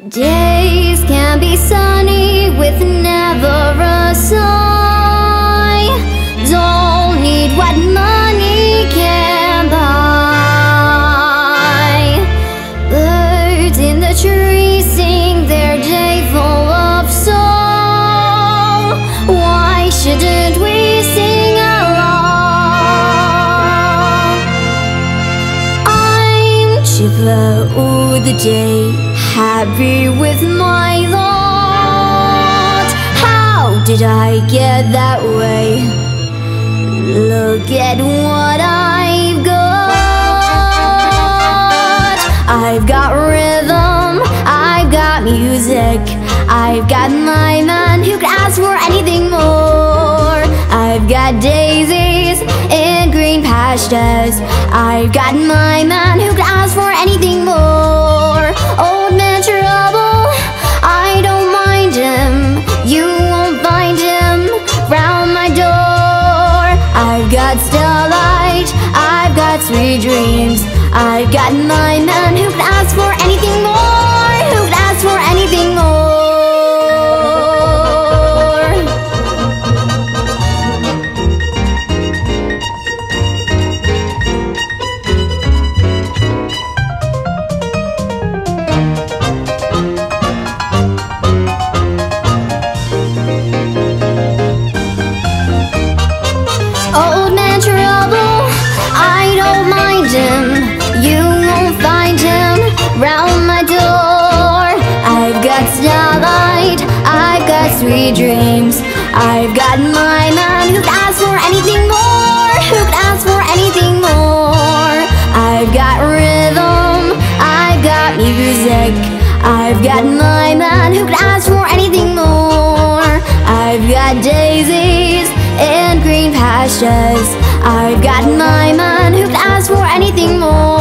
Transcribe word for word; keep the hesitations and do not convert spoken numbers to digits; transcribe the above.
Days can be sunny with never a sigh. Don't need what money can buy. Birds in the trees sing their day full of song. Why shouldn't we sing along? I'm chipper all the day, happy with my lot. How did I get that way? Look at what I've got. I've got rhythm, I've got music, I've got my man who could ask for anything more. I've got daisies in green pastures, I've got my man who could ask for anything more. Old man trouble, I don't mind him, you won't find him round my door. I've got starlight, I've got sweet dreams, I've got my man who could ask for anything more, who could ask for anything more. Old man trouble, I don't mind him, you won't find him round my door. I've got starlight, I've got sweet dreams, I've got my man who could ask for anything more, who could ask for anything more. I've got rhythm, I've got music, I've got my man who could ask for anything more. I've got daisies in green pastures, I've got my man who could ask for anything more.